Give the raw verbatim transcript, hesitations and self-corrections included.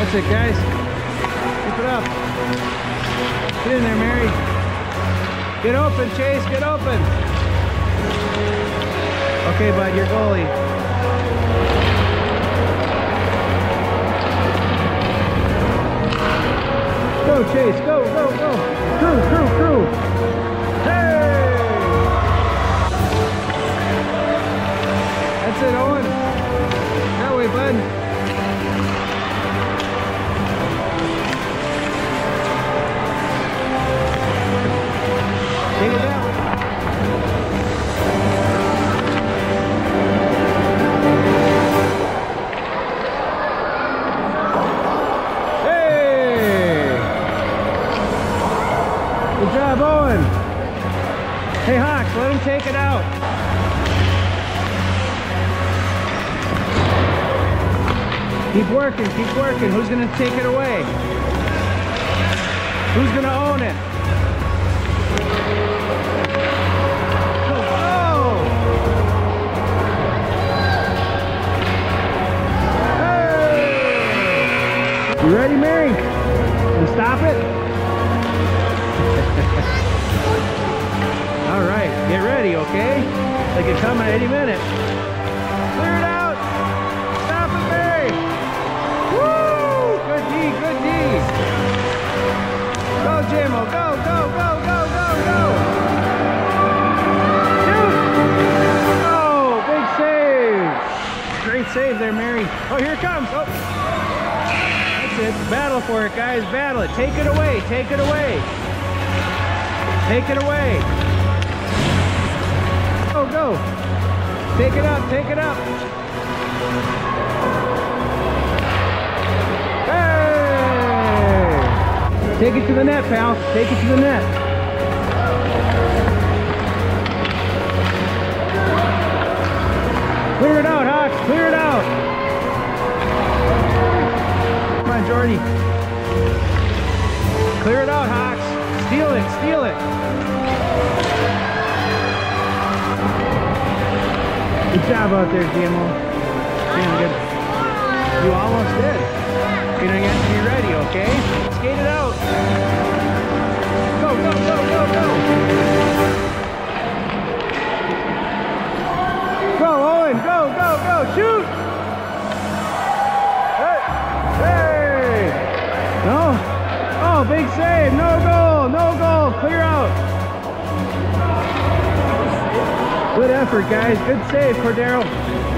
That's it, guys. Keep it up. Get in there, Mary. Get open, Chase. Get open. Okay, bud, your goalie. Go, Chase. Go, go, go. Crew, crew, crew. Hey! That's it, Owen. That way, bud. Take it down. Hey! Good job, Owen. Hey, Hawks, let him take it out. Keep working, keep working. Who's gonna take it away? Who's gonna own it? You ready, Mary? And stop it? All right, get ready, okay? They could come at any minute. Clear it out. Stop it, Mary. Woo! Good D, good D. Go, Jimmo. Go, go, go, go, go, go. Shoot! Oh, big save. Great save there, Mary. Oh, here it comes. Oh. It. Battle for it, guys. Battle it. Take it away. Take it away. Take it away. Go, go. Take it up. Take it up. Hey! Take it to the net, pal. Take it to the net. Clear it out, Hawks. Clear it out. Come on, Jordy. Clear it out, Hawks. Steal it, steal it. Good job out there, G M O. Damn good. You almost did. You're gonna get to be ready, okay? Skate it out. Go, go, go, go, go. Go, Owen. Go, go, go. Shoot. No? Oh, big save. No goal. No goal. Clear out. Good effort, guys. Good save, Cordero.